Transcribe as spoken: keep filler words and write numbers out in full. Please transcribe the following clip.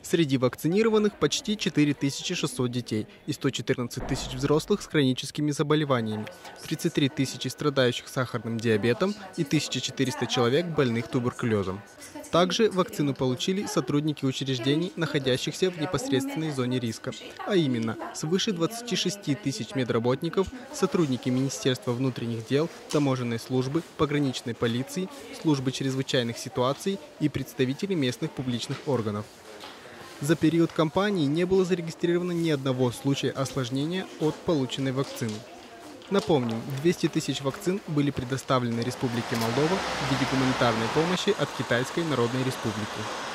Среди вакцинированных почти четыре тысячи шестьсот детей и сто четырнадцать тысяч взрослых с хроническими заболеваниями, тридцать три тысячи страдающих сахарным диабетом и тысяча четыреста человек больных туберкулезом. Также вакцину получили сотрудники учреждений, находящихся в непосредственной зоне риска, а именно свыше двадцати шести тысяч медработников, сотрудники Министерства внутренних дел, таможенной службы, пограничной полиции, службы чрезвычайных ситуаций и представители местных публичных органов. За период кампании не было зарегистрировано ни одного случая осложнения от полученной вакцины. Напомним, двести тысяч вакцин были предоставлены Республике Молдова в виде гуманитарной помощи от Китайской Народной Республики.